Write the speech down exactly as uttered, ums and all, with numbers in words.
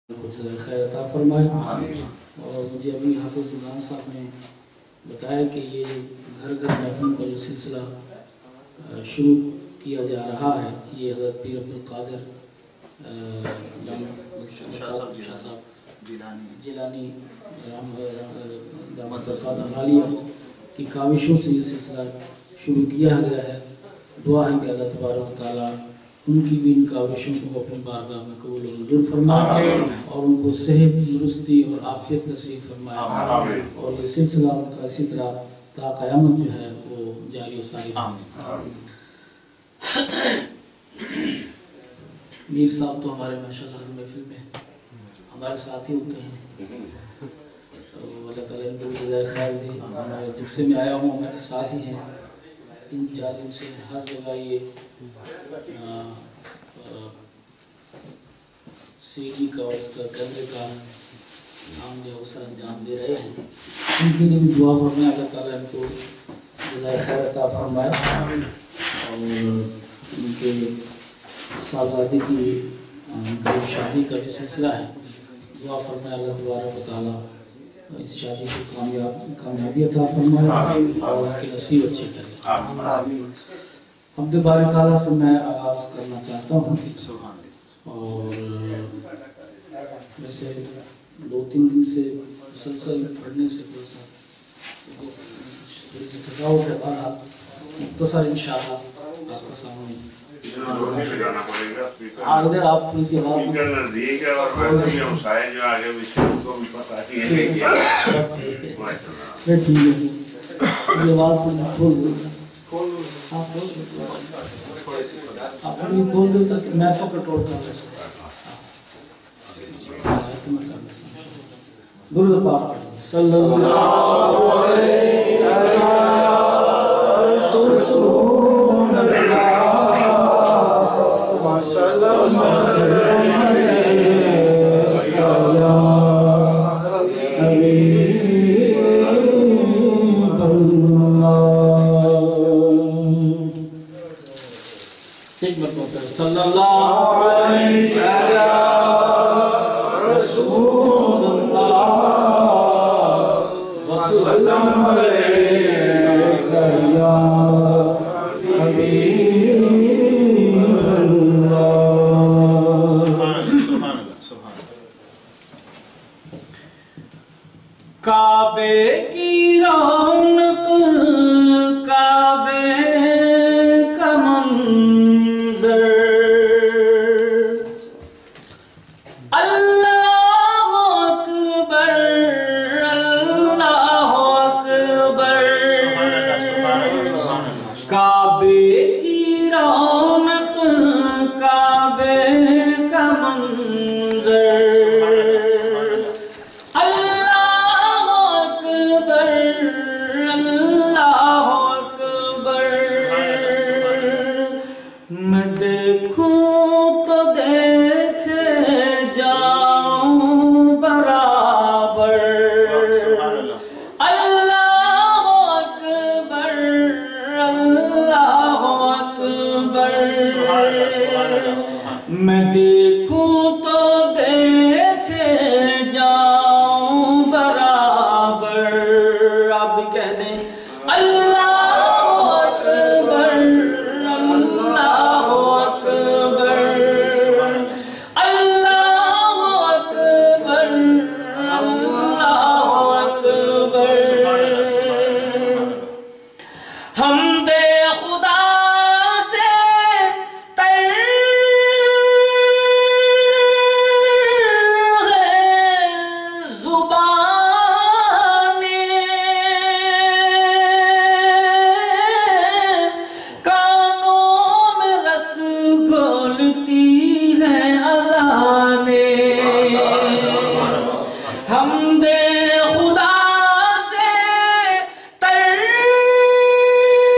خیر عطا فرمائے. اور مجھے ابھی حافظ غلام صاحب نے بتایا کہ یہ گھر گھر محفل کا جو سلسلہ شروع کیا جا رہا ہے یہ حضرت پیر عبد القادر شاہ صاحب جیلانی دامت برکاتہ عالیہ کی کاوشوں سے یہ سلسلہ شروع کیا گیا ہے. دعا ہے کہ اللہ تبارک و تعالیٰ ان کی بھی ان کاوشوں کو اپنی بارگاہ میں قبول و منظور فرمائے اور ان کو صحت درستی اور عافیت نصیب فرمائے اور یہ سلسلہ ان کا اسی طرح تا قیامت جو ہے وہ جاری و ساری. میر صاحب تو ہمارے ماشاءاللہ ہر محفل میں ہمارے ساتھ ہی ہوتے ہیں تو اللہ تعالیٰ ان کو جزائے خیر دے. جب سے میں آیا ہوں ہمارے ساتھ ہی ہیں تین چار دن سے ہر جگہ یہ سی ڈی کا اور اس کا کیمرے کا کام جو ہے سر انجام دے رہے ہیں. ان کے لیے بھی دعا فرمائے اللہ تعالیٰ ان کو جزائے خیر عطا فرمائے اور ان کے سالگردی کی قریب شادی کا بھی سلسلہ ہے. دعا فرمائے اللہ تبارک و تعالیٰ اس شادی کو کامیاب کامیابی عطا فرمائے اور ان کے نصیب اچھے کرے. حمد باری تعالیٰ سے میں آغاز کرنا چاہتا ہوں اور ویسے دو تین دن سے مسلسل پڑھنے سے تھوڑا سا تھوڑی تھکاوٹ ہے. بہرحال مختصر انشاءاللہ آپ کے سامنے ادھر آپ تھوڑی سی آواز ٹھیک ہے آواز کھول دو آپ اپنی کھول دو تاکہ میں تو کنٹرول کر لے سکتا. درود پاک صلی اللہ علیہ رسول اللہ صلی اللہ علیہ رسول اللہ وسلم علیکہ یا حبیب اللہ. کعبے کی رونق